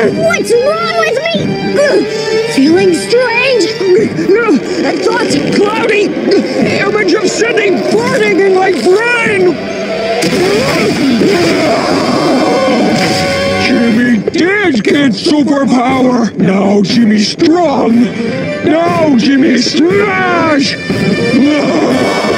What's wrong with me? Feeling strange. Thoughts cloudy. Image of Sydney burning in my brain. Jimmy did get superpower. Now Jimmy's strong. Now Jimmy's smash.